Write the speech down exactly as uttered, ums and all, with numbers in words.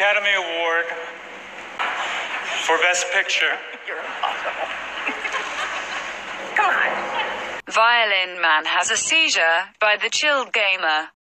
Academy Award for Best Picture. You're impossible. Come on. Violin Man Has a Seizure by TheChilledgamer.